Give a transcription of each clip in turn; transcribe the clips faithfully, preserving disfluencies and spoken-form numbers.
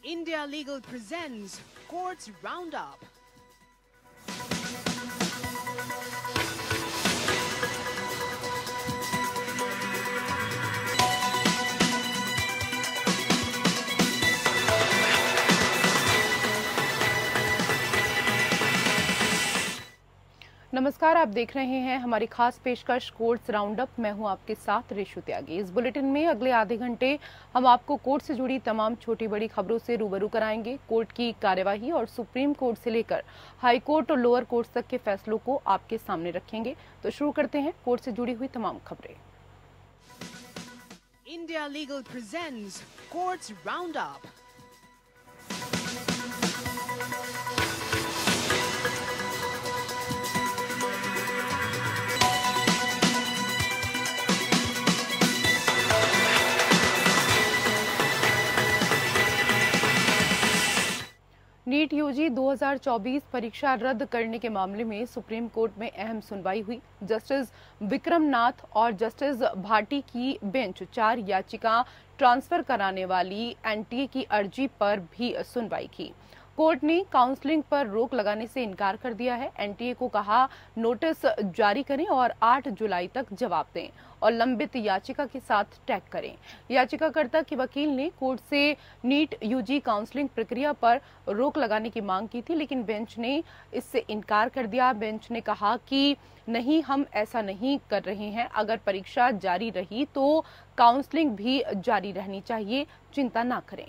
India Legal presents Courts Roundup. नमस्कार, आप देख रहे हैं हमारी खास पेशकश कोर्ट्स राउंडअप। मैं हूं आपके साथ रेशु त्यागी। इस बुलेटिन में अगले आधे घंटे हम आपको कोर्ट से जुड़ी तमाम छोटी बड़ी खबरों से रूबरू कराएंगे। कोर्ट की कार्यवाही और सुप्रीम कोर्ट से लेकर हाई कोर्ट और लोअर कोर्ट तक के फैसलों को आपके सामने रखेंगे। तो शुरू करते हैं कोर्ट से जुड़ी हुई तमाम खबरें। India Legal presents Courts Roundup. NEET UG दो हज़ार चौबीस परीक्षा रद्द करने के मामले में सुप्रीम कोर्ट में अहम सुनवाई हुई। जस्टिस विक्रम नाथ और जस्टिस भाटी की बेंच चार याचिका ट्रांसफर कराने वाली एनटीए की अर्जी पर भी सुनवाई की। कोर्ट ने काउंसलिंग पर रोक लगाने से इनकार कर दिया है। एनटीए को कहा नोटिस जारी करें और आठ जुलाई तक जवाब दें और लंबित याचिका के साथ टैग करें। याचिकाकर्ता के वकील ने कोर्ट से नीट यूजी काउंसलिंग प्रक्रिया पर रोक लगाने की मांग की थी, लेकिन बेंच ने इससे इनकार कर दिया। बेंच ने कहा कि नहीं, हम ऐसा नहीं कर रहे हैं। अगर परीक्षा जारी रही तो काउंसलिंग भी जारी रहनी चाहिए, चिंता ना करें।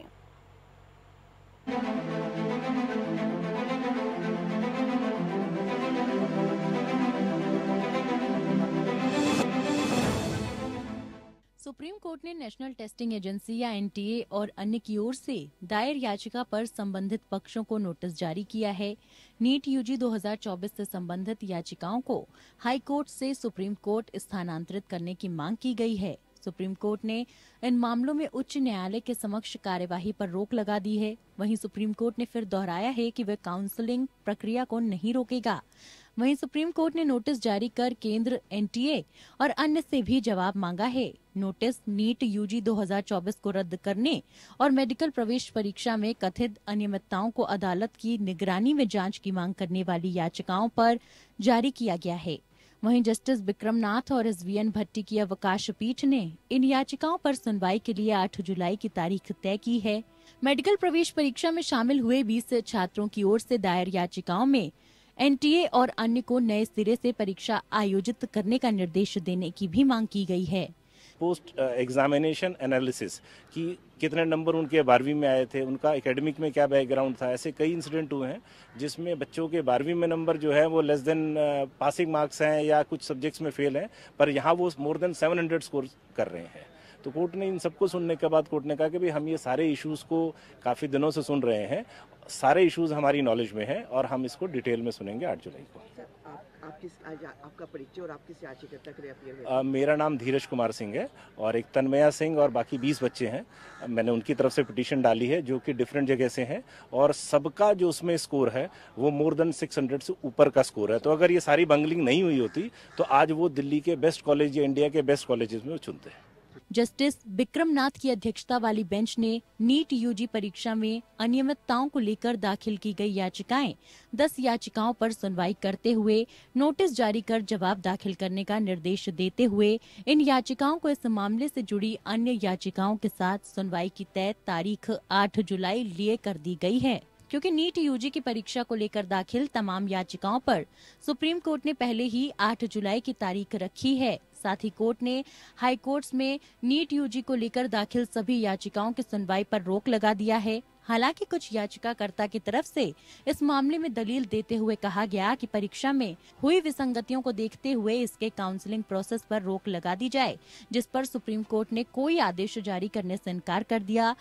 सुप्रीम कोर्ट ने नेशनल टेस्टिंग एजेंसी या एनटीए और अन्य की ओर से दायर याचिका पर संबंधित पक्षों को नोटिस जारी किया है। नीट यूजी दो हज़ार चौबीस से संबंधित याचिकाओं को हाई कोर्ट से सुप्रीम कोर्ट स्थानांतरित करने की मांग की गई है। सुप्रीम कोर्ट ने इन मामलों में उच्च न्यायालय के समक्ष कार्यवाही पर रोक लगा दी है। वहीं सुप्रीम कोर्ट ने फिर दोहराया है कि वह काउंसलिंग प्रक्रिया को नहीं रोकेगा। वहीं सुप्रीम कोर्ट ने नोटिस जारी कर केंद्र, एनटीए और अन्य से भी जवाब मांगा है। नोटिस नीट यूजी दो हज़ार चौबीस को रद्द करने और मेडिकल प्रवेश परीक्षा में कथित अनियमितताओं को अदालत की निगरानी में जांच की मांग करने वाली याचिकाओं पर जारी किया गया है। वहीं जस्टिस विक्रम नाथ और एसवीएन भट्टी की अवकाश पीठ ने इन याचिकाओं पर सुनवाई के लिए आठ जुलाई की तारीख तय की है। मेडिकल प्रवेश परीक्षा में शामिल हुए बीस छात्रों की ओर से दायर याचिकाओं में एनटीए और अन्य को नए सिरे से परीक्षा आयोजित करने का निर्देश देने की भी मांग की गई है। पोस्ट एग्जामिनेशन एनालिसिस कि कितने नंबर उनके बारहवीं में आए थे, उनका एकेडमिक में क्या बैकग्राउंड था, ऐसे कई इंसिडेंट हुए हैं जिसमें बच्चों के बारहवीं में नंबर जो है वो लेस देन पासिंग मार्क्स हैं या कुछ सब्जेक्ट्स में फेल हैं, पर यहाँ वो मोर देन सात सौ स्कोर कर रहे हैं। तो कोर्ट ने इन सबको सुनने के बाद कोर्ट ने कहा कि भाई हम ये सारे इश्यूज को काफ़ी दिनों से सुन रहे हैं, सारे इश्यूज हमारी नॉलेज में हैं और हम इसको डिटेल में सुनेंगे आठ जुलाई को। आप, आप किस, आज आपका परिचय और आप किस याचिकाकर्ता के लिए अपील है? मेरा नाम धीरज कुमार सिंह है और एक तन्मया सिंह और बाकी बीस बच्चे हैं। मैंने उनकी तरफ से पिटीशन डाली है जो कि डिफरेंट जगह से हैं और सबका जो उसमें स्कोर है वो मोर देन छह सौ से ऊपर का स्कोर है। तो अगर ये सारी बंगलिंग नहीं हुई होती तो आज वो दिल्ली के बेस्ट कॉलेज या इंडिया के बेस्ट कॉलेजेस में चुनते हैं। जस्टिस विक्रम नाथ की अध्यक्षता वाली बेंच ने नीट यूजी परीक्षा में अनियमितताओं को लेकर दाखिल की गई याचिकाएं दस याचिकाओं पर सुनवाई करते हुए नोटिस जारी कर जवाब दाखिल करने का निर्देश देते हुए इन याचिकाओं को इस मामले से जुड़ी अन्य याचिकाओं के साथ सुनवाई की तय तारीख आठ जुलाई लिए कर दी गई है। क्योंकि नीट यूजी की परीक्षा को लेकर दाखिल तमाम याचिकाओं पर सुप्रीम कोर्ट ने पहले ही आठ जुलाई की तारीख रखी है। साथ ही कोर्ट ने हाई कोर्ट्स में नीट यूजी को लेकर दाखिल सभी याचिकाओं की सुनवाई पर रोक लगा दिया है। हालांकि कुछ याचिकाकर्ता की तरफ से इस मामले में दलील देते हुए कहा गया कि परीक्षा में हुई विसंगतियों को देखते हुए इसके काउंसलिंग प्रोसेस पर रोक लगा दी जाए, जिस पर सुप्रीम कोर्ट ने कोई आदेश जारी करने से इनकार कर दिया।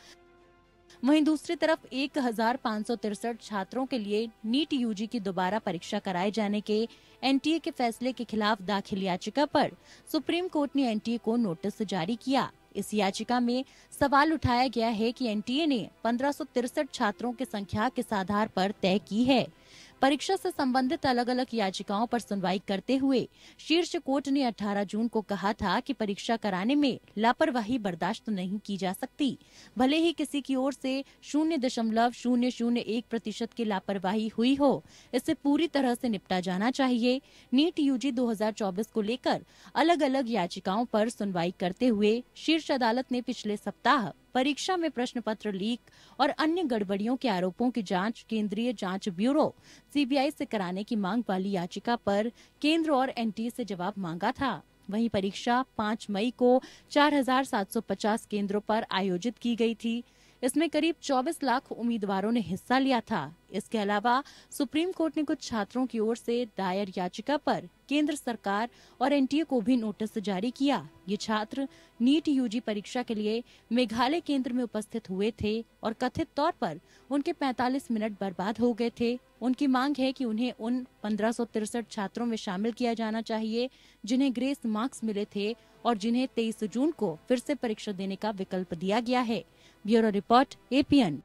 वहीं दूसरी तरफ एक हजार पाँच सौ तिरसठ छात्रों के लिए नीट यूजी की दोबारा परीक्षा कराए जाने के एनटीए के फैसले के खिलाफ दाखिल याचिका पर सुप्रीम कोर्ट ने एनटीए को नोटिस जारी किया। इस याचिका में सवाल उठाया गया है कि एनटीए ने पंद्रह सौ तिरसठ छात्रों की संख्या किस आधार पर तय की है। परीक्षा से संबंधित अलग अलग याचिकाओं पर सुनवाई करते हुए शीर्ष कोर्ट ने अठारह जून को कहा था कि परीक्षा कराने में लापरवाही बर्दाश्त नहीं की जा सकती। भले ही किसी की ओर से शून्य दशमलव शून्य शून्य एक प्रतिशत की लापरवाही हुई हो, इससे पूरी तरह से निपटा जाना चाहिए। नीट यूजी दो हज़ार चौबीस को लेकर अलग अलग याचिकाओं पर सुनवाई करते हुए शीर्ष अदालत ने पिछले सप्ताह परीक्षा में प्रश्न पत्र लीक और अन्य गड़बड़ियों के आरोपों की जांच केंद्रीय जांच ब्यूरो सीबीआई से कराने की मांग वाली याचिका पर केंद्र और एनटीए से जवाब मांगा था। वहीं परीक्षा पाँच मई को चार हजार सात सौ पचास केंद्रों पर आयोजित की गई थी। इसमें करीब चौबीस लाख उम्मीदवारों ने हिस्सा लिया था। इसके अलावा सुप्रीम कोर्ट ने कुछ छात्रों की ओर से दायर याचिका पर केंद्र सरकार और एनटीए को भी नोटिस जारी किया। ये छात्र नीट यूजी परीक्षा के लिए मेघालय केंद्र में उपस्थित हुए थे और कथित तौर पर उनके पैंतालीस मिनट बर्बाद हो गए थे। उनकी मांग है कि उन्हें उन पंद्रह सौ तिरसठ छात्रों में शामिल किया जाना चाहिए जिन्हें ग्रेस मार्क्स मिले थे और जिन्हें तेईस जून को फिर से परीक्षा देने का विकल्प दिया गया है। Bureau report APN.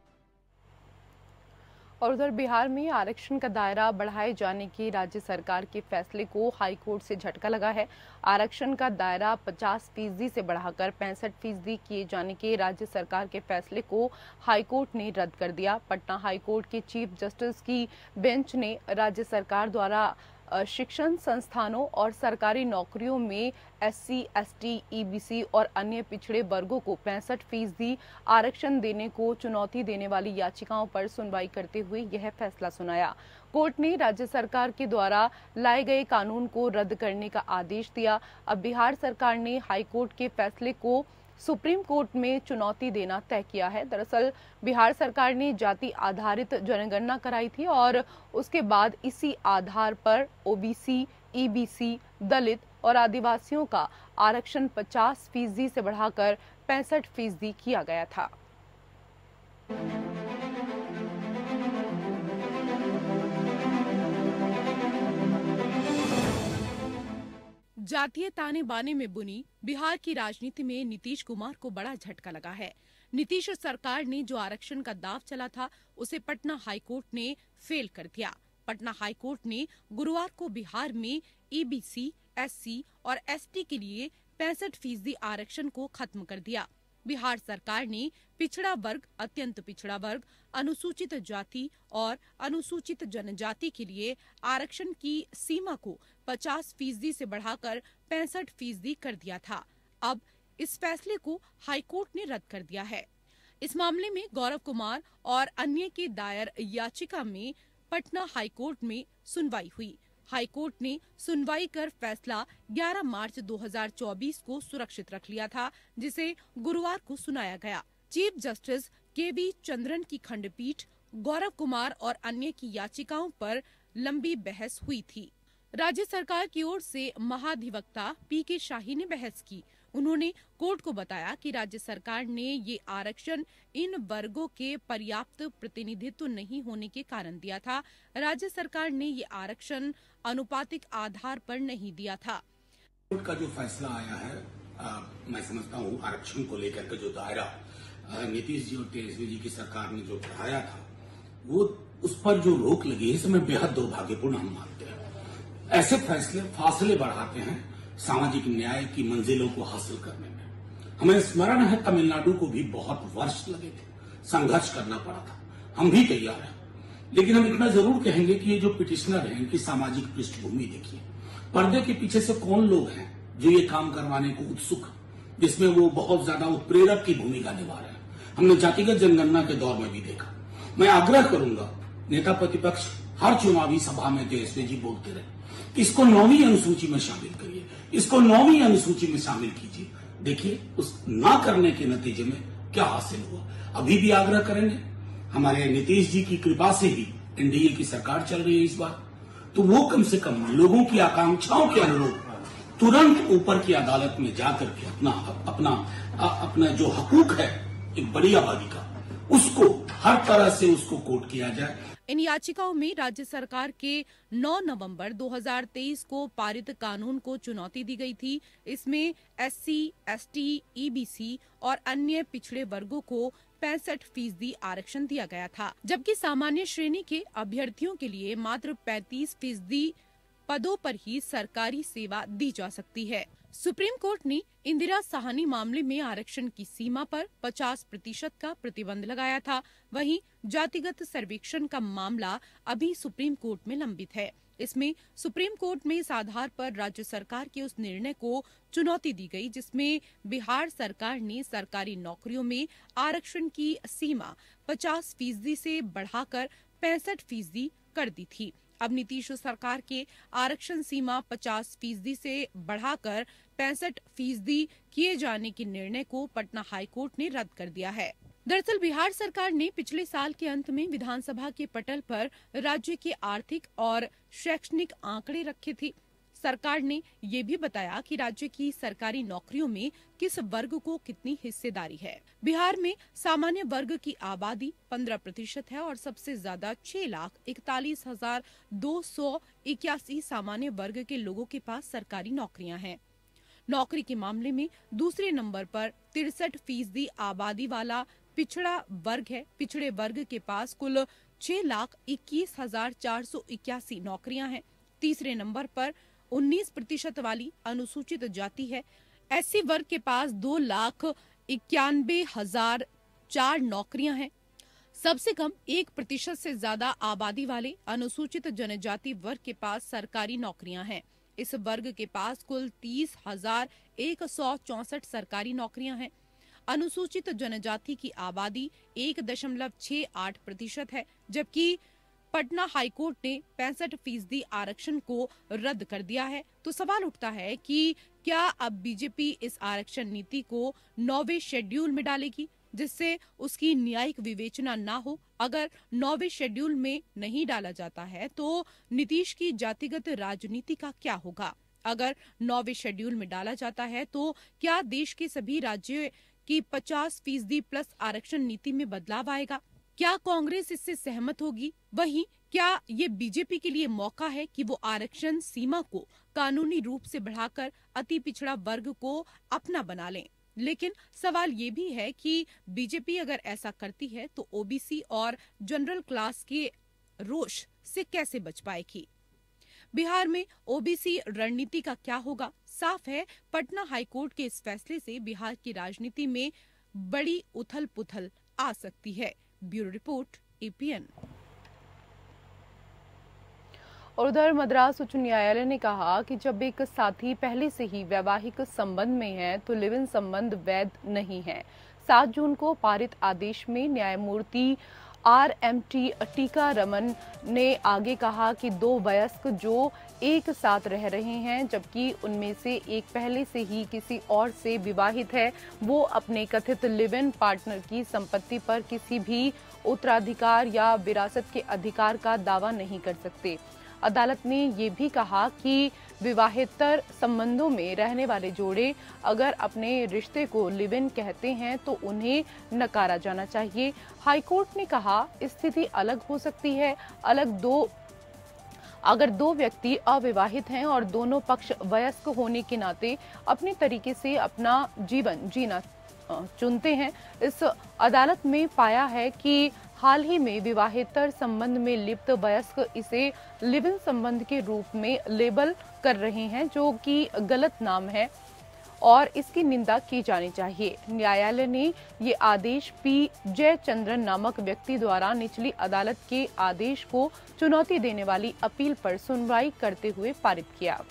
और उधर बिहार में आरक्षण का दायरा बढ़ाए जाने के राज्य सरकार के फैसले को हाई कोर्ट से झटका लगा है। आरक्षण का दायरा पचास फीसदी से बढ़ाकर पैंसठ फीसदी किए जाने के राज्य सरकार के फैसले को हाई कोर्ट ने रद्द कर दिया। पटना हाई कोर्ट के चीफ जस्टिस की बेंच ने राज्य सरकार द्वारा शिक्षण संस्थानों और सरकारी नौकरियों में एससी, एसटी, ईबीसी और अन्य पिछड़े वर्गों को पैंसठ फीसदी आरक्षण देने को चुनौती देने वाली याचिकाओं पर सुनवाई करते हुए यह फैसला सुनाया। कोर्ट ने राज्य सरकार के द्वारा लाए गए कानून को रद्द करने का आदेश दिया। अब बिहार सरकार ने हाई कोर्ट के फैसले को सुप्रीम कोर्ट में चुनौती देना तय किया है। दरअसल बिहार सरकार ने जाति आधारित जनगणना कराई थी और उसके बाद इसी आधार पर ओबीसी, ईबीसी, दलित और आदिवासियों का आरक्षण पचास फीसदी से बढ़ाकर पैंसठ फीसदी किया गया था। जातीय ताने बाने में बुनी बिहार की राजनीति में नीतीश कुमार को बड़ा झटका लगा है। नीतीश सरकार ने जो आरक्षण का दाव चला था उसे पटना हाईकोर्ट ने फेल कर दिया। पटना हाईकोर्ट ने गुरुवार को बिहार में ईबीसी, एससी और एसटी के लिए पैंसठ फीसदी आरक्षण को खत्म कर दिया। बिहार सरकार ने पिछड़ा वर्ग, अत्यंत पिछड़ा वर्ग, अनुसूचित जाति और अनुसूचित जनजाति के लिए आरक्षण की सीमा को पचास फीसदी से बढ़ाकर पैंसठ फीसदी कर दिया था। अब इस फैसले को हाईकोर्ट ने रद्द कर दिया है। इस मामले में गौरव कुमार और अन्य की दायर याचिका में पटना हाईकोर्ट में सुनवाई हुई। हाईकोर्ट ने सुनवाई कर फैसला ग्यारह मार्च दो हज़ार चौबीस को सुरक्षित रख लिया था, जिसे गुरुवार को सुनाया गया। Chief justice K V Chandran की खंडपीठ गौरव कुमार और अन्य की याचिकाओं पर लंबी बहस हुई थी। राज्य सरकार की ओर से महाधिवक्ता पी के शाही ने बहस की। उन्होंने कोर्ट को बताया कि राज्य सरकार ने ये आरक्षण इन वर्गों के पर्याप्त प्रतिनिधित्व नहीं होने के कारण दिया था। राज्य सरकार ने ये आरक्षण अनुपातिक आधार पर नहीं दिया था। कोर्ट का जो फैसला आया है, आ, मैं समझता हूँ आरक्षण को लेकर के जो दायरा नीतीश जी और तेजस्वी जी की सरकार ने जो बढ़ाया था, वो उस पर जो रोक लगी है, इसमें बेहद दुर्भाग्यपूर्ण हम मानते हैं। ऐसे फैसले फासले बढ़ाते हैं सामाजिक न्याय की मंजिलों को हासिल करने में। हमें स्मरण है तमिलनाडु को भी बहुत वर्ष लगे थे, संघर्ष करना पड़ा था। हम भी तैयार हैं, लेकिन हम इतना जरूर कहेंगे कि ये जो पिटिशनर हैं, इनकी सामाजिक पृष्ठभूमि देखिए। पर्दे के पीछे से कौन लोग हैं जो ये काम करवाने को उत्सुक, जिसमें वो बहुत ज्यादा उत्प्रेरक की भूमिका निभा रहे हैं। हमने जातिगत जनगणना के दौर में भी देखा। मैं आग्रह करूंगा, नेता प्रतिपक्ष हर चुनावी सभा में तेजस्वी जी बोलते रहे, इसको नौवीं अनुसूची में शामिल करिए, इसको नौवीं अनुसूची में शामिल कीजिए। देखिए उस ना करने के नतीजे में क्या हासिल हुआ। अभी भी आग्रह करेंगे, हमारे नीतीश जी की कृपा से ही एनडीए की सरकार चल रही है इस बार, तो वो कम से कम लोगों की आकांक्षाओं के अनुरूप तुरंत ऊपर की अदालत में जाकर के अपना अपना अपना जो हकूक है एक बड़ी आबादी का, उसको हर तरह से उसको कोर्ट किया जाए। इन याचिकाओं में राज्य सरकार के नौ नवंबर दो हज़ार तेईस को पारित कानून को चुनौती दी गई थी। इसमें एससी, एसटी, ईबीसी और अन्य पिछड़े वर्गों को पैंसठ फीसदी आरक्षण दिया गया था, जबकि सामान्य श्रेणी के अभ्यर्थियों के लिए मात्र पैंतीस फीसदी पदों पर ही सरकारी सेवा दी जा सकती है। सुप्रीम कोर्ट ने इंदिरा साहनी मामले में आरक्षण की सीमा पर पचास प्रतिशत का प्रतिबंध लगाया था। वहीं जातिगत सर्वेक्षण का मामला अभी सुप्रीम कोर्ट में लंबित है। इसमें सुप्रीम कोर्ट में इस आधार पर राज्य सरकार के उस निर्णय को चुनौती दी गई जिसमें बिहार सरकार ने सरकारी नौकरियों में आरक्षण की सीमा पचास फीसदी से बढ़ाकर पैंसठ फीसदी कर दी थी। अब नीतीश सरकार के आरक्षण सीमा पचास फीसदी से बढ़ाकर पैंसठ फीसदी किए जाने के निर्णय को पटना हाईकोर्ट ने रद्द कर दिया है। दरअसल बिहार सरकार ने पिछले साल के अंत में विधानसभा के पटल पर राज्य के आर्थिक और शैक्षणिक आंकड़े रखे थे। सरकार ने ये भी बताया कि राज्य की सरकारी नौकरियों में किस वर्ग को कितनी हिस्सेदारी है। बिहार में सामान्य वर्ग की आबादी पंद्रह प्रतिशत है और सबसे ज्यादा छह लाख इकतालीस हजार दो सौ इक्यासी सामान्य वर्ग के लोगों के पास सरकारी नौकरियां हैं। नौकरी के मामले में दूसरे नंबर पर तिरसठ फीसदी आबादी वाला पिछड़ा वर्ग है। पिछड़े वर्ग के पास कुल छह लाख इक्कीस हजार चार सौ इक्यासी नौकरियां हैं। तीसरे नंबर पर उन्नीस प्रतिशत वाली अनुसूचित जाति है। एससी वर्ग के पास दो लाख इक्यानवे हजार चार नौकरियां हैं। सबसे कम एक प्रतिशत से ज्यादा आबादी वाले अनुसूचित जनजाति वर्ग के पास सरकारी नौकरियां हैं। इस वर्ग के पास कुल तीस हजार एक सौ चौसठ सरकारी नौकरियां हैं। अनुसूचित जनजाति की आबादी एक दशमलव छह आठ प्रतिशत है, जबकि पटना हाईकोर्ट ने पैंसठ फीसदी आरक्षण को रद्द कर दिया है। तो सवाल उठता है कि क्या अब बीजेपी इस आरक्षण नीति को नौवें शेड्यूल में डालेगी जिससे उसकी न्यायिक विवेचना ना हो। अगर नौवें शेड्यूल में नहीं डाला जाता है तो नीतीश की जातिगत राजनीति का क्या होगा। अगर नौवें शेड्यूल में डाला जाता है तो क्या देश के सभी राज्यों की पचास फीसदी प्लस आरक्षण नीति में बदलाव आएगा? क्या कांग्रेस इससे सहमत होगी? वहीं क्या ये बीजेपी के लिए मौका है कि वो आरक्षण सीमा को कानूनी रूप से बढ़ाकर अति पिछड़ा वर्ग को अपना बना लें? लेकिन सवाल ये भी है कि बीजेपी अगर ऐसा करती है तो ओबीसी और जनरल क्लास के रोष से कैसे बच पाएगी? बिहार में ओबीसी रणनीति का क्या होगा? साफ है, पटना हाईकोर्ट के इस फैसले से बिहार की राजनीति में बड़ी उथल पुथल आ सकती है। Bureau report, APN. और उधर मद्रास उच्च न्यायालय ने कहा कि जब एक साथी पहले से ही वैवाहिक संबंध में है तो लिव इन संबंध वैध नहीं है। सात जून को पारित आदेश में न्यायमूर्ति आर एम टी टीका रमन ने आगे कहा कि दो वयस्क जो एक साथ रह रहे हैं जबकि उनमें से एक पहले से ही किसी और से विवाहित है, वो अपने कथित लिव इन पार्टनर की संपत्ति पर किसी भी उत्तराधिकार या विरासत के अधिकार का दावा नहीं कर सकते। अदालत ने ये भी कहा कि विवाहेतर संबंधों में रहने वाले जोड़े अगर अपने रिश्ते को लिव इन कहते हैं तो उन्हें नकारा जाना चाहिए। हाईकोर्ट ने कहा स्थिति अलग हो सकती है। अलग दो अगर दो व्यक्ति अविवाहित हैं और दोनों पक्ष वयस्क होने के नाते अपने तरीके से अपना जीवन जीना चुनते हैं। इस अदालत में पाया है कि हाल ही में विवाहेतर संबंध में लिप्त वयस्क इसे लिव इन संबंध के रूप में लेबल कर रहे हैं, जो कि गलत नाम है और इसकी निंदा की जानी चाहिए। न्यायालय ने ये आदेश पी जयचंद्रन नामक व्यक्ति द्वारा निचली अदालत के आदेश को चुनौती देने वाली अपील पर सुनवाई करते हुए पारित किया।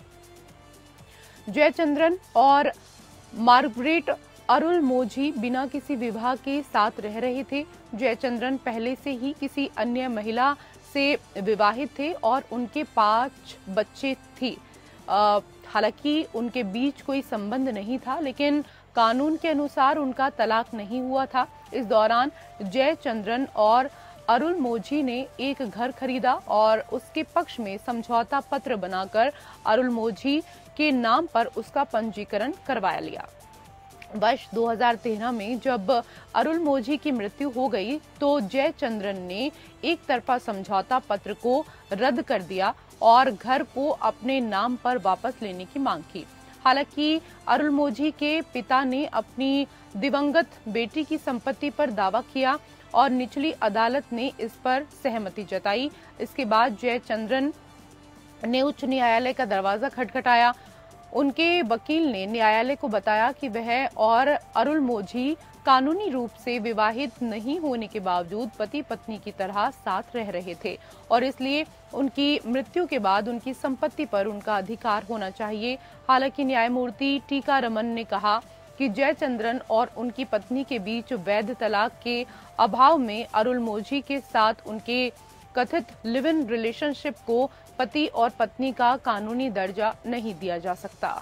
जयचंद्रन और मार्गरेट अरुलमोझी बिना किसी विवाह के साथ रह रहे थे। जयचंद्रन पहले से ही किसी अन्य महिला से विवाहित थे और उनके पांच बच्चे थे। हालांकि उनके बीच कोई संबंध नहीं था, लेकिन कानून के अनुसार उनका तलाक नहीं हुआ था। इस दौरान जयचंद्रन और अरुलमोझी ने एक घर खरीदा और उसके पक्ष में समझौता पत्र बनाकर अरुलमोझी के नाम पर उसका पंजीकरण करवा लिया। वर्ष दो हज़ार तेरह में जब अरुलमोझी की मृत्यु हो गई तो जयचंद्रन ने एक तरफा समझौता पत्र को रद्द कर दिया और घर को अपने नाम पर वापस लेने की मांग की। हालांकि अरुलमोझी के पिता ने अपनी दिवंगत बेटी की संपत्ति पर दावा किया और निचली अदालत ने इस पर सहमति जताई। इसके बाद जयचंद्रन ने उच्च न्यायालय का दरवाजा खटखटाया। उनके वकील ने न्यायालय को बताया कि वह और अरुलमोझी कानूनी रूप से विवाहित नहीं होने के बावजूद पति पत्नी की तरह साथ रह रहे थे और इसलिए उनकी मृत्यु के बाद उनकी संपत्ति पर उनका अधिकार होना चाहिए। हालांकि न्यायमूर्ति टीका रमन ने कहा कि जयचंद्रन और उनकी पत्नी के बीच वैध तलाक के अभाव में अरुलमोझी के साथ उनके कथित लिव इन रिलेशनशिप को पति और पत्नी का कानूनी दर्जा नहीं दिया जा सकता।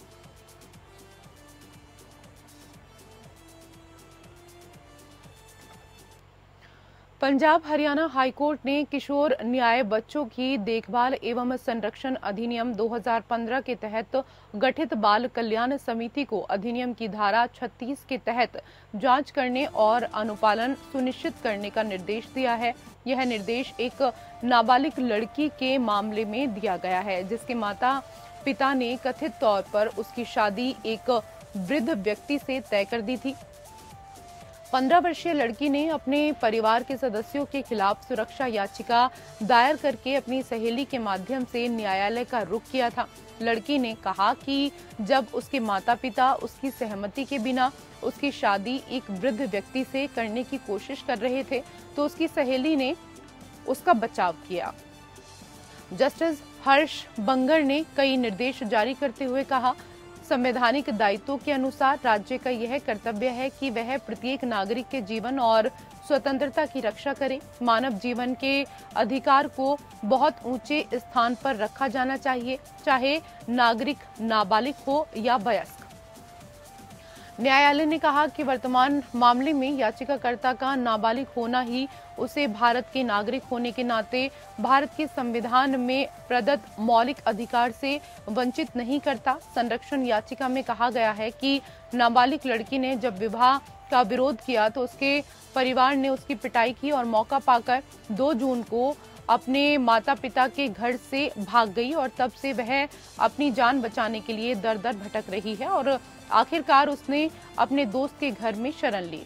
पंजाब हरियाणा हाईकोर्ट ने किशोर न्याय बच्चों की देखभाल एवं संरक्षण अधिनियम दो हज़ार पंद्रह के तहत गठित बाल कल्याण समिति को अधिनियम की धारा छत्तीस के तहत जांच करने और अनुपालन सुनिश्चित करने का निर्देश दिया है। यह निर्देश एक नाबालिग लड़की के मामले में दिया गया है, जिसके माता पिता ने कथित तौर पर उसकी शादी एक वृद्ध व्यक्ति से तय कर दी थी। पंद्रह वर्षीय लड़की ने अपने परिवार के सदस्यों के खिलाफ सुरक्षा याचिका दायर करके अपनी सहेली के माध्यम से न्यायालय का रुख किया था। लड़की ने कहा कि जब उसके माता पिता उसकी सहमति के बिना उसकी शादी एक वृद्ध व्यक्ति से करने की कोशिश कर रहे थे तो उसकी सहेली ने उसका बचाव किया। जस्टिस हर्ष बंगर ने कई निर्देश जारी करते हुए कहा, संवैधानिक दायित्वों के अनुसार राज्य का यह कर्तव्य है कि वह प्रत्येक नागरिक के जीवन और स्वतंत्रता की रक्षा करे। मानव जीवन के अधिकार को बहुत ऊंचे स्थान पर रखा जाना चाहिए, चाहे नागरिक नाबालिग हो या वयस्क। न्यायालय ने कहा कि वर्तमान मामले में याचिकाकर्ता का नाबालिग होना ही उसे भारत के नागरिक होने के नाते भारत के संविधान में प्रदत्त मौलिक अधिकार से वंचित नहीं करता। संरक्षण याचिका में कहा गया है कि नाबालिग लड़की ने जब विवाह का विरोध किया तो उसके परिवार ने उसकी पिटाई की और मौका पाकर दो जून को अपने माता पिता के घर से भाग गई और तब से वह अपनी जान बचाने के लिए दर दर भटक रही है और आखिरकार उसने अपने दोस्त के घर में शरण ली।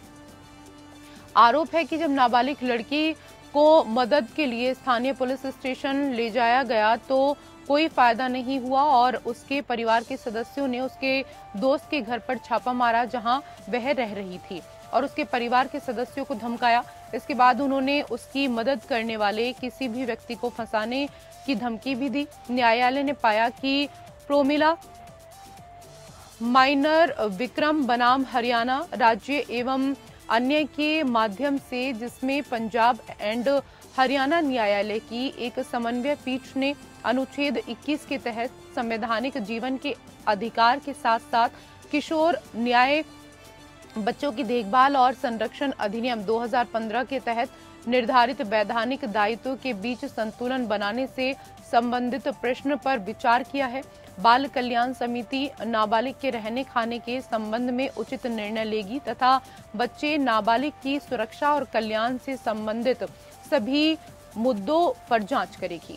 आरोप है कि जब नाबालिग लड़की को मदद के लिए स्थानीय पुलिस स्टेशन ले जाया गया तो कोई फायदा नहीं हुआ और उसके परिवार के सदस्यों ने उसके दोस्त के घर पर छापा मारा जहां वह रह रही थी और उसके परिवार के सदस्यों को धमकाया। इसके बाद उन्होंने उसकी मदद करने वाले किसी भी व्यक्ति को फंसाने की धमकी भी दी। न्यायालय ने पाया कि प्रोमिला माइनर विक्रम बनाम हरियाणा राज्य एवं अन्य के माध्यम से, जिसमें पंजाब एंड हरियाणा न्यायालय की एक समन्वय पीठ ने अनुच्छेद इक्कीस के तहत संवैधानिक जीवन के अधिकार के साथ साथ किशोर न्याय बच्चों की देखभाल और संरक्षण अधिनियम दो हज़ार पंद्रह के तहत निर्धारित वैधानिक दायित्व के बीच संतुलन बनाने से संबंधित प्रश्न पर विचार किया है। बाल कल्याण समिति नाबालिग के रहने खाने के संबंध में उचित निर्णय लेगी तथा बच्चे नाबालिग की सुरक्षा और कल्याण से संबंधित सभी मुद्दों पर जांच करेगी।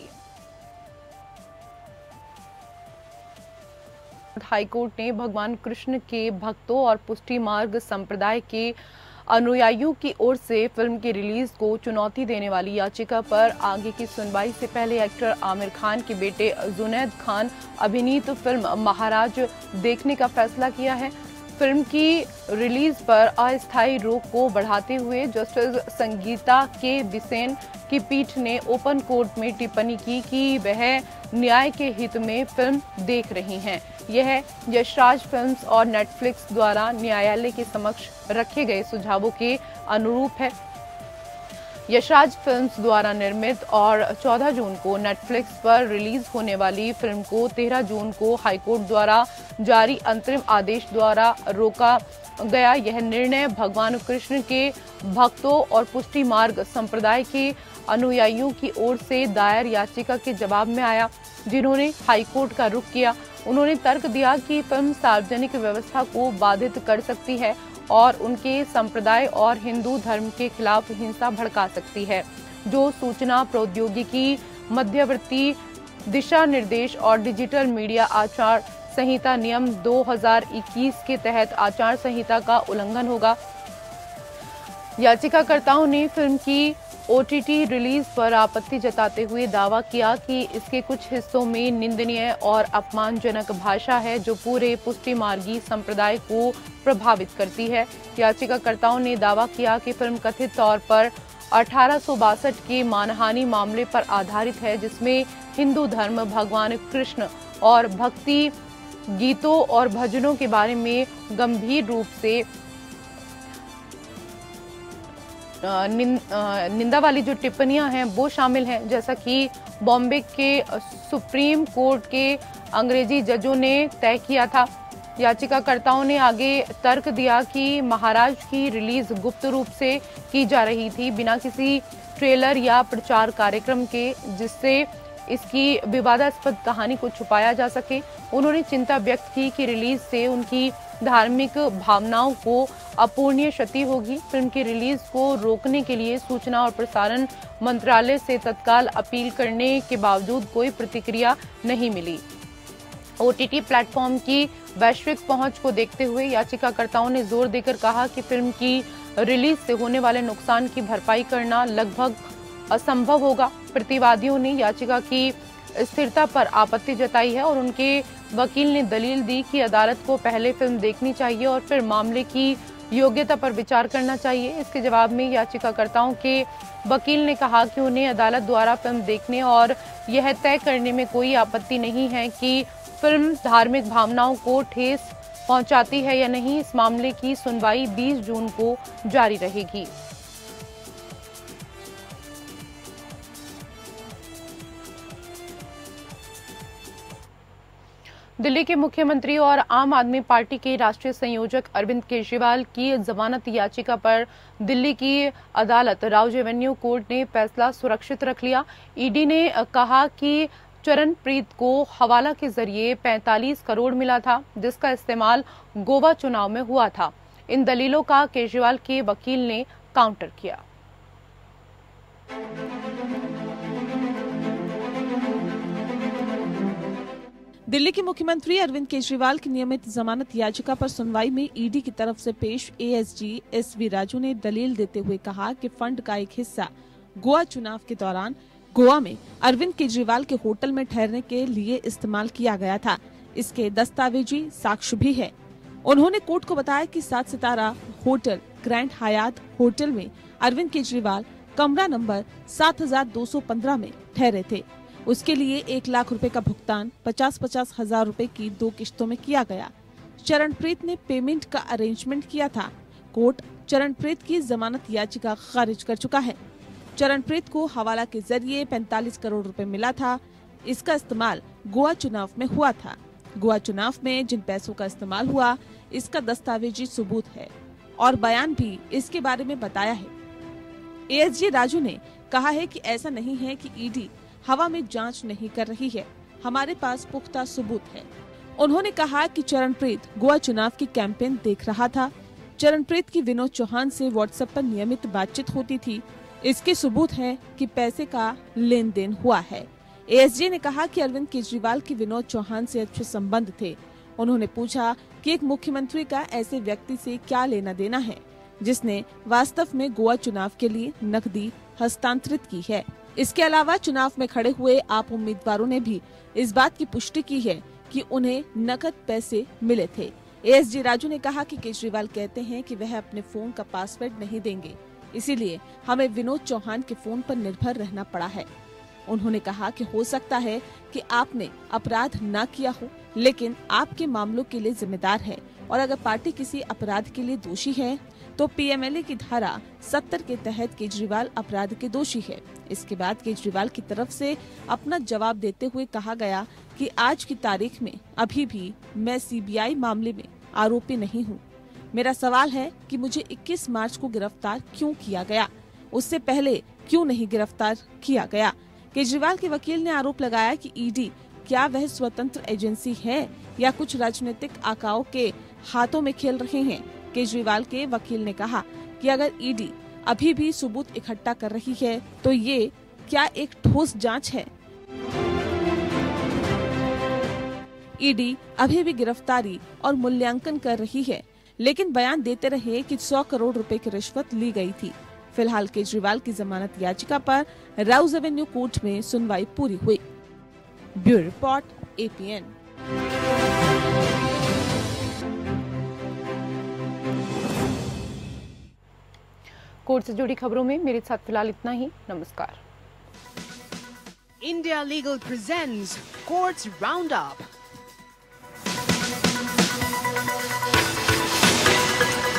हाईकोर्ट ने भगवान कृष्ण के भक्तों और पुष्टि मार्ग संप्रदाय के अनुयायियों की ओर से फिल्म की रिलीज को चुनौती देने वाली याचिका पर आगे की सुनवाई से पहले एक्टर आमिर खान के बेटे जुनैद खान अभिनीत फिल्म महाराज देखने का फैसला किया है। फिल्म की रिलीज पर अस्थायी रोक को बढ़ाते हुए जस्टिस संगीता के बिसेन की पीठ ने ओपन कोर्ट में टिप्पणी की कि वह न्याय के हित में फिल्म देख रही हैं। यह यशराज फिल्म्स और नेटफ्लिक्स द्वारा न्यायालय के समक्ष रखे गए सुझावों के अनुरूप है। यशराज फिल्म्स द्वारा निर्मित और चौदह जून को नेटफ्लिक्स पर रिलीज होने वाली फिल्म को तेरह जून को हाईकोर्ट द्वारा जारी अंतरिम आदेश द्वारा रोका गया। यह निर्णय भगवान कृष्ण के भक्तों और पुष्टि मार्ग संप्रदाय के अनुयायियों की ओर से दायर याचिका के जवाब में आया, जिन्होंने हाईकोर्ट का रुख किया। उन्होंने तर्क दिया कि फिल्म सार्वजनिक व्यवस्था को बाधित कर सकती है और उनके संप्रदाय और हिंदू धर्म के खिलाफ हिंसा भड़का सकती है, जो सूचना प्रौद्योगिकी, मध्यवर्ती दिशा निर्देश और डिजिटल मीडिया आचार संहिता नियम दो हज़ार इक्कीस के तहत आचार संहिता का उल्लंघन होगा। याचिकाकर्ताओं ने फिल्म की ओटीटी रिलीज पर आपत्ति जताते हुए दावा किया कि इसके कुछ हिस्सों में निंदनीय और अपमानजनक भाषा है जो पूरे पुष्टि मार्गी संप्रदाय को प्रभावित करती है। याचिकाकर्ताओं ने दावा किया कि फिल्म कथित तौर पर अठारह सौ बासठ के मानहानि मामले पर आधारित है, जिसमें हिंदू धर्म, भगवान कृष्ण और भक्ति गीतों और भजनों के बारे में गंभीर रूप से निंदा वाली जो टिप्पणियां हैं वो शामिल हैं, जैसा कि बॉम्बे के सुप्रीम कोर्ट के अंग्रेजी जजों ने तय किया था। याचिकाकर्ताओं ने आगे तर्क दिया कि महाराज की रिलीज गुप्त रूप से की जा रही थी, बिना किसी ट्रेलर या प्रचार कार्यक्रम के, जिससे इसकी विवादास्पद कहानी को छुपाया जा सके। उन्होंने चिंता व्यक्त की कि रिलीज से उनकी धार्मिक भावनाओं को अपूर्णीय क्षति होगी। फिल्म की रिलीज को रोकने के लिए सूचना और प्रसारण मंत्रालय से तत्काल अपील करने के बावजूद कोई प्रतिक्रिया नहीं मिली। ओटीटी प्लेटफॉर्म की वैश्विक पहुंच को देखते हुए याचिकाकर्ताओं ने जोर देकर कहा कि फिल्म की रिलीज से होने वाले नुकसान की भरपाई करना लगभग असंभव होगा। प्रतिवादियों ने याचिका की स्थिरता पर आपत्ति जताई है और उनके वकील ने दलील दी कि अदालत को पहले फिल्म देखनी चाहिए और फिर मामले की योग्यता पर विचार करना चाहिए। इसके जवाब में याचिकाकर्ताओं के वकील ने कहा कि उन्हें अदालत द्वारा फिल्म देखने और यह तय करने में कोई आपत्ति नहीं है कि फिल्म धार्मिक भावनाओं को ठेस पहुंचाती है या नहीं। इस मामले की सुनवाई बीस जून को जारी रहेगी। दिल्ली के मुख्यमंत्री और आम आदमी पार्टी के राष्ट्रीय संयोजक अरविंद केजरीवाल की जमानत याचिका पर दिल्ली की अदालत राउज एवेन्यू कोर्ट ने फैसला सुरक्षित रख लिया। ईडी ने कहा कि चरणप्रीत को हवाला के जरिए पैंतालीस करोड़ मिला था, जिसका इस्तेमाल गोवा चुनाव में हुआ था। इन दलीलों का केजरीवाल के वकील ने काउंटर किया। दिल्ली के मुख्यमंत्री अरविंद केजरीवाल की नियमित जमानत याचिका पर सुनवाई में ईडी की तरफ से पेश एएसजी एसवी राजू ने दलील देते हुए कहा कि फंड का एक हिस्सा गोवा चुनाव के दौरान गोवा में अरविंद केजरीवाल के होटल में ठहरने के लिए इस्तेमाल किया गया था। इसके दस्तावेजी साक्ष्य भी है। उन्होंने कोर्ट को बताया कि सात सितारा होटल ग्रैंड हयात होटल में अरविंद केजरीवाल कमरा नंबर सात हजार दो सौ पंद्रह में ठहरे थे। उसके लिए एक लाख रुपए का भुगतान पचास पचास हजार रुपए की दो किश्तों में किया गया। चरणप्रीत ने पेमेंट का अरेंजमेंट किया था। कोर्ट चरणप्रीत की जमानत याचिका खारिज कर चुका है। चरणप्रीत को हवाला के जरिए पैंतालीस करोड़ रुपए मिला था। इसका इस्तेमाल गोवा चुनाव में हुआ था। गोवा चुनाव में जिन पैसों का इस्तेमाल हुआ, इसका दस्तावेजी सबूत है और बयान भी इसके बारे में बताया है। एएसजी राजू ने कहा है कि ऐसा नहीं है कि ईडी हवा में जांच नहीं कर रही है, हमारे पास पुख्ता सबूत है। उन्होंने कहा कि चरणप्रीत गोवा चुनाव की कैंपेन देख रहा था। चरणप्रीत की विनोद चौहान से व्हाट्सएप पर नियमित बातचीत होती थी। इसके सबूत है कि पैसे का लेन देन हुआ है। एएसजी ने कहा कि अरविंद केजरीवाल की विनोद चौहान से अच्छे संबंध थे। उन्होंने पूछा कि एक मुख्यमंत्री का ऐसे व्यक्ति से क्या लेना देना है जिसने वास्तव में गोवा चुनाव के लिए नकदी हस्तांतरित की है। इसके अलावा चुनाव में खड़े हुए आप उम्मीदवारों ने भी इस बात की पुष्टि की है कि उन्हें नकद पैसे मिले थे। एएसजी राजू ने कहा कि केजरीवाल कहते हैं कि वह अपने फोन का पासवर्ड नहीं देंगे, इसीलिए हमें विनोद चौहान के फोन पर निर्भर रहना पड़ा है। उन्होंने कहा कि हो सकता है कि आपने अपराध न किया हो, लेकिन आपके मामलों के लिए जिम्मेदार है और अगर पार्टी किसी अपराध के लिए दोषी है तो पीएमएलए की धारा सत्तर के तहत केजरीवाल अपराध के दोषी है। इसके बाद केजरीवाल की तरफ से अपना जवाब देते हुए कहा गया कि आज की तारीख में अभी भी मैं सीबीआई मामले में आरोपी नहीं हूँ। मेरा सवाल है कि मुझे इक्कीस मार्च को गिरफ्तार क्यों किया गया, उससे पहले क्यों नहीं गिरफ्तार किया गया। केजरीवाल के वकील ने आरोप लगाया कि ईडी क्या वह स्वतंत्र एजेंसी है या कुछ राजनीतिक आकाओं के हाथों में खेल रहे हैं। केजरीवाल के वकील ने कहा कि अगर ईडी अभी भी सबूत इकट्ठा कर रही है तो ये क्या एक ठोस जांच है। ईडी अभी भी गिरफ्तारी और मूल्यांकन कर रही है, लेकिन बयान देते रहे कि सौ करोड़ रुपए की रिश्वत ली गई थी। फिलहाल केजरीवाल की जमानत याचिका पर राउज एवेन्यू कोर्ट में सुनवाई पूरी हुई। Bureau report, APN. कोर्ट से जुड़ी खबरों में मेरे साथ फिलहाल इतना ही। नमस्कार। India Legal presents Courts Roundup.